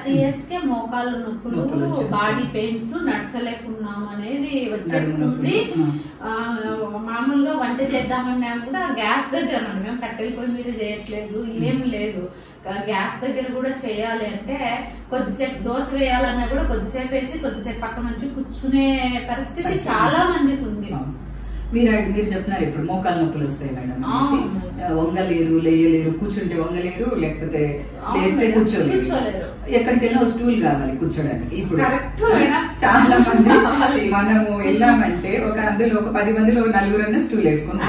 30 years కే మోకాలు నొప్పులు, body pains, నడచలేకున్నాం అనేది వచ్చేస్తుంది. మామూలుగా వంట చేద్దామన్నా కూడా గ్యాస్ దగ్గర, మనం కట్టెల పొయ్యి మీద చేయట్లేదు, ఏం లేదు, గ్యాస్ దగ్గర కూడా చేయాలి అంటే కొద్దిసేపు దోశ వేయాలన్నా కూడా కొద్దిసేపు వేసి కొద్దిసేపు పక్క నుంచి కూర్చునే పరిస్థితి చాలా మందికి ఉంది. మీరు చెప్తున్నారు ఇప్పుడు మోకాలు నొప్పులు వస్తాయి మేడం, వంగలేరు, లేయలేరు, కూర్చుంటే వంగలేరు, లేకపోతే లేస్తే కూర్చోలేరు, ఎక్కడికి వెళ్ళినా స్టూల్ కావాలి కూర్చోడానికి. ఇప్పుడు చాలా మంది మనము వెళ్ళామంటే అందులో ఒక 10 మందిలో 4 స్టూల్ వేసుకుని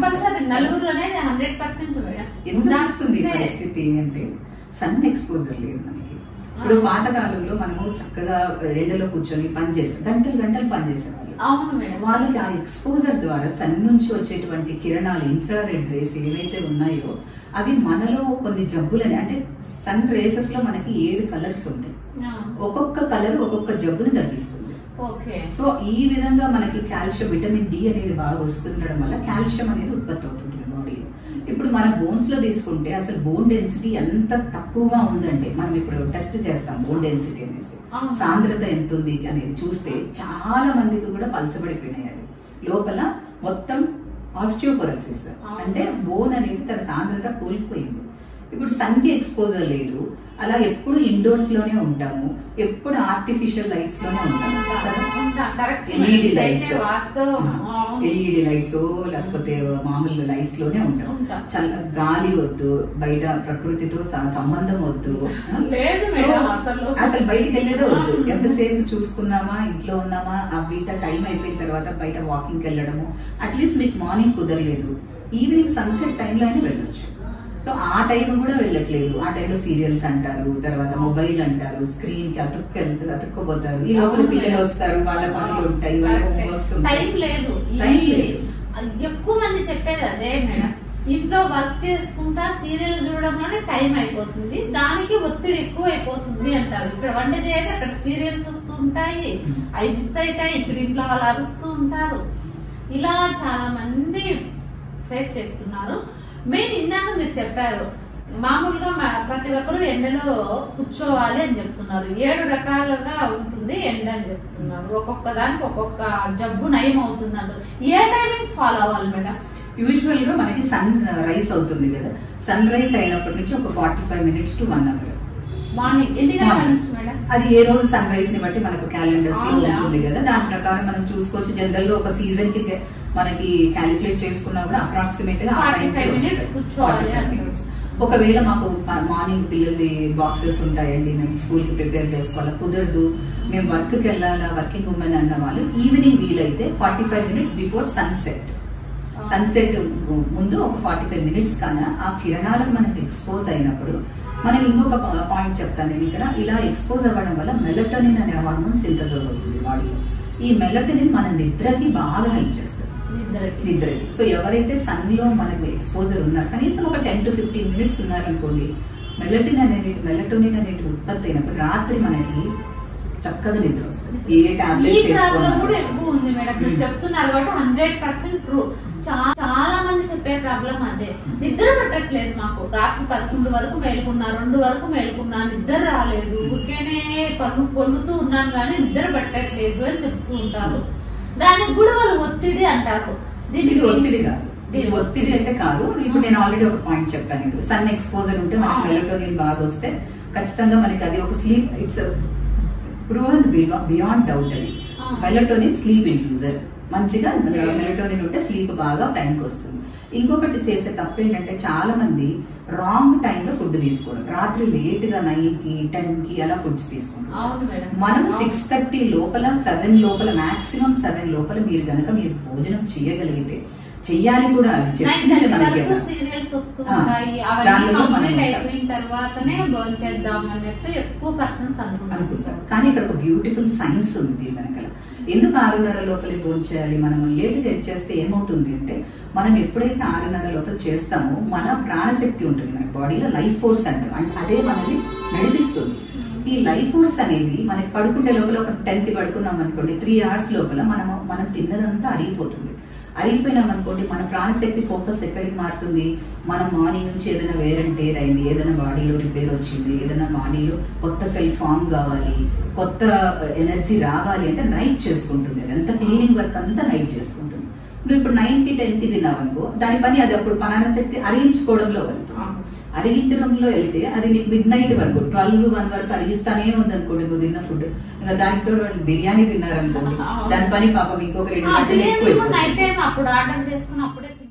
ఎంత వస్తుంది పరిస్థితి అంటే సన్ ఎక్స్పోజర్ లేదు మనకి. ఇప్పుడు పాతకాలంలో మనము చక్కగా ఎండలో కూర్చొని పనిచేసాం, గంటలు పనిచేసేవాళ్ళు. వాళ్ళకి ఆ ఎక్స్పోజర్ ద్వారా సన్ నుంచి వచ్చేటువంటి కిరణాలు, ఇన్ఫ్రారెడ్ రేస్ ఏవైతే ఉన్నాయో అవి మనలో కొన్ని జబ్బులని, అంటే సన్ రేసెస్ లో మనకి 7 కలర్స్ ఉంటాయి, ఒక్కొక్క కలర్ ఒక్కొక్క జబ్బుని తగ్గిస్తుంది. సో ఈ విధంగా మనకి కాల్షియం, విటమిన్ డి అనేది బాగా వస్తుండడం వల్ల కాల్షియం అనేది ఉత్పత్తి అవుతుంది బాడీలో. ఇప్పుడు మన బోన్స్ లో తీసుకుంటే అసలు బోన్ డెన్సిటీ ఎంత తక్కువగా ఉందంటే, మనం ఇప్పుడు టెస్ట్ చేస్తాం బోన్ డెన్సిటీ అనేసి, సాంద్రత ఎంత ఉంది అనేది చూస్తే చాలా మందికి కూడా పలచబడిపోయినాయి. లోపల మొత్తం ఆస్టియోపోరోసిస్, అంటే బోన్ అనేది తన సాంద్రత కోల్పోయింది. ఇప్పుడు సన్ కి ఎక్స్పోజర్ లేదు, అలా ఎప్పుడు ఇండోర్స్ లోనే ఉంటాము, ఎప్పుడు ఆర్టిఫిషియల్ లైట్స్ లోనే ఉంటాము. ఎల్ఈడి లైట్స్ లేకపోతే మామూలు లైట్స్ లోనే ఉంటాం. గాలి వద్దు, బయట ప్రకృతితో సంబంధం వద్దు, అసలు బయటికి వెళ్ళేదే వద్దు. ఎంతసేపు చూసుకున్నామా, ఇంట్లో ఉన్నామా, అవిత టైం అయిపోయిన తర్వాత బయట వాకింగ్కి వెళ్ళడము. అట్లీస్ట్ మీకు మార్నింగ్ కుదరలేదు, ఈవినింగ్ సన్సెట్ టైంలో అయినా వెళ్ళొచ్చు. సో ఆ టైం కూడా వెళ్ళట్లేదు. ఆ టైంలో సీరియల్స్ అంటారు, తర్వాత మొబైల్ అంటారు, స్క్రీన్ కి అతుక్కుపోతారు. ఈ లోపల పిల్లలు వస్తారు, వాళ్ళ పనులు ఉంటాయి, వాళ్ళ హోంవర్క్స్ టైం లేదు. ఎక్కువ మంది చెప్పేది అదే మేడం, ఇంట్లో వర్క్ చేసుకుంటా సీరియల్ చూడడంలోనే టైం అయిపోతుంది, దానికి ఒత్తిడి ఎక్కువ అయిపోతుంది అంటారు. ఇక్కడ వంట చేయక అక్కడ సీరియల్స్ వస్తూ ఉంటాయి, అవి మిస్ అవుతాయి, ఇక్కడ ఇంట్లో వాళ్ళు అరుస్తూ ఉంటారు. ఇలా చాలా మంది ఫేస్ చేస్తున్నారు. మెయిన్ ఇందాక మీరు చెప్పారు, మామూలుగా ప్రతి ఒక్కరు ఎండలో కూర్చోవాలి అని చెప్తున్నారు. 7 రకాలుగా ఉంటుంది ఎండ అని చెప్తున్నారు. ఒక్కొక్క దానికి ఒక్కొక్క జబ్బు నయం అవుతుంది అంటారు. ఏ టైమింగ్స్ ఫాలో అవ్వాలి మేడం? యూజువల్ గా మనకి సన్ రైజ్ అవుతుంది కదా, సన్ రైజ్ అయినప్పటి నుంచి ఒక 45 minutes to 1 hour మార్నింగ్. ఎన్ని గంటల నుంచి మేడం? అది ఏ రోజు సన్ రైజ్ ని బట్టి మనకు క్యాలెండర్స్ లో ఉంటుంది కదా, దాని ప్రకారం మనం చూసుకోవచ్చు. జనరల్ గా ఒక సీజన్ కి మనకి క్యాలిక్యులేట్ చేసుకున్నా కూడా అప్రాక్సిమేట్ గా 45 minutes కూర్చోవాలి. ఒకవేళ మాకు మార్నింగ్ పిల్లలది బాక్సెస్ ఉంటాయండి, మేము స్కూల్ కి ప్రిపేర్ చేసుకోవాలా, కుదరదు, మేము వర్క్ కి వెళ్ళాలా, వర్కింగ్ ఉమెన్ అన్న వాళ్ళు ఈవినింగ్ వీలైతే 45 minutes బిఫోర్ సన్సెట్ ముందు ఒక 45 minutes కానా ఆ కిరణాలకు మనకి ఎక్స్పోజ్ అయినప్పుడు, మనకి ఇంకొక పాయింట్ చెప్తాను నేను ఇక్కడ, ఇలా ఎక్స్పోజ్ అవ్వడం వల్ల మెలటోనిన్ అనే హార్మోన్ సింథసిస్ అవుతుంది బాడీలో. ఈ మెలటోనిన్ మన నిద్రకి బాగా హెల్ప్ చేస్తుంది, నిద్రకి. సో ఎవరైతే సన్ లో మనకు ఎక్స్పోజర్ ఉన్నారు, కనీసం ఒక 10 to 15 minutes ఉన్నారనుకోండి, మెలటోనిన్ అనేది ఉత్పత్తి అయినప్పుడు రాత్రి మనకి చక్కగా నిద్ర వస్తుంది. ఏ టాబ్లెట్స్ ఎక్కువ ఉంది మేడం, మీరు చెప్తున్నారు కాబట్టి 100% ట్రూ. చాలా మంది చెప్పే ప్రాబ్లం అదే, నిద్ర పట్టట్లేదు మాకు, రాత్రి 11 వరకు మేలుకున్నా, 2 వరకు మేలుకున్నా, నిద్ర రాలేదు, ఊరికేనే పొందుతూ ఉన్నాను కానీ నిద్ర పట్టట్లేదు అని చెప్తూ ఉంటారు. దానికి కూడా వాళ్ళు ఒత్తిడి అంటారు. దీనికి ఒత్తిడి కాదు, ఒత్తిడి అయితే కాదు. ఇప్పుడు నేను ఆల్రెడీ ఒక పాయింట్ చెప్పాను, సన్ ఎక్స్పోజర్ ఉంటే మనకి మెలటోనిన్ బాగా వస్తే ఖచ్చితంగా మనకి అది ఒక sleep, it's proven beyond doubt. అది మెలటోనిన్ స్లీప్ ఇండ్యూసర్, మంచిగా మెలటోనిన్ ఉంటే స్లీప్ బాగా టైంకి వస్తుంది. ఇంకొకటి చేసే తప్పు ఏంటంటే చాలా మంది రాంగ్ టైంలో ఫుడ్ తీసుకోవడం, రాత్రి లేట్ గా 9కి 10కి అలా ఫుడ్స్ తీసుకుంటాం. మనం 6:30 లోపల 7 లోపల మాక్సిమం 7 లోపల మీరు గనక మీరు భోజనం చేయగలిగితే, చెయ్యాలి కూడా, అది చెప్పిందంటే మనకి సీరియల్స్ వస్తుంటాయి, తర్వాతనే భోజనం చేద్దాం అన్నట్టు ఎక్కువ పర్సన్స్ అనుకుంటారు. కానీ ఇక్కడ ఒక బ్యూటిఫుల్ సైన్స్ ఉంది వెనకాల. ఎందుకు 6:30 లోపలే భోజనం చేయాలి? మనం లేట్ గా చేస్తే ఏమవుతుంది అంటే, మనం ఎప్పుడైతే 6:30 లోపల చేస్తామో మన ప్రాణశక్తి ఉంటుంది మన బాడీలో, లైఫ్ ఫోర్స్ అంటారు, అంటే అదే మనల్ని నడిపిస్తుంది. ఈ లైఫ్ ఫోర్స్ అనేది మనకి పడుకునే లోపల ఒక 10కి పడుకున్నాం అనుకోండి, 3 hours లోపల మనం తిన్నదంతా అరిగిపోతుంది. అరిగిపోయినాం అనుకోండి మన ప్రాణశక్తి ఫోకస్ ఎక్కడికి మారుతుంది, మనం మార్నింగ్ నుంచి ఏదైనా వేర్ అండ్ టేర్ అయింది, ఏదైనా బాడీలో రిపేర్ వచ్చింది, ఏదైనా బాడీలో కొత్త సెల్ ఫామ్ కావాలి, కొత్త ఎనర్జీ రావాలి అంటే నైట్ చేసుకుంటుంది. అది అంత క్లీనింగ్ వర్క్ అంతా నైట్ చేసుకుంటుంది. నువ్వు ఇప్పుడు 9కి 10కి తిన్నావనుకో దాని పని అది అప్పుడు ప్రాణశక్తి అరిగించుకోవడంలో వెళ్తుంది. అరిగించడంలో వెళ్తే అది నీకు మిడ్ నైట్ వరకు 12-1 వరకు అరిగిస్తానే ఉంది అనుకోండి నువ్వు తిన్న ఫుడ్. ఇంకా దానితో బిర్యానీ తిన్నారనుకోండి దాని పని పాపం ఇంకొక 2 గంటలు ఎక్కువ. అప్పుడు ఆర్డర్ చేసుకుని అప్పుడే